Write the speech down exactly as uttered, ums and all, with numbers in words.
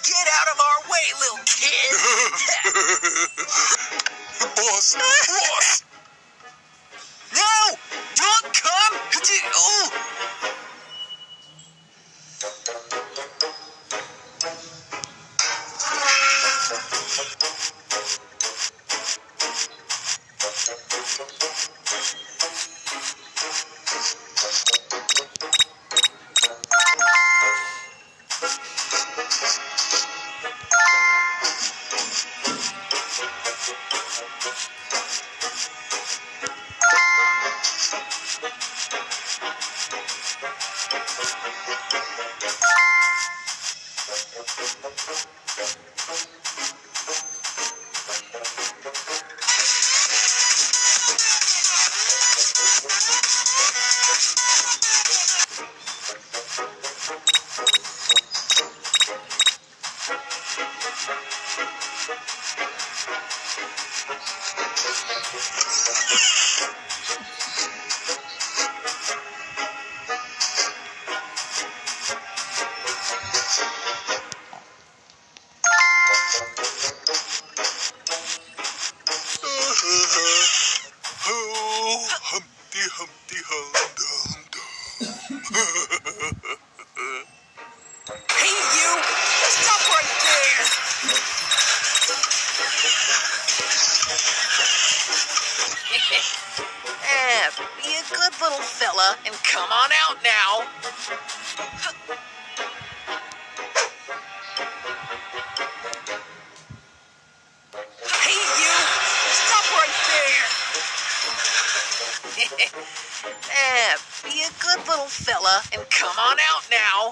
Get out of our way, little kid! Boss! Boss! No! Don't come! Oh! Oh, Humpty, Humpty, Hum, Dum, Dum. Hey, you! Stop right there! Eh, be a good little fella and come on out now. Hey, you! Stop right there! Eh, be a good little fella and come on out now.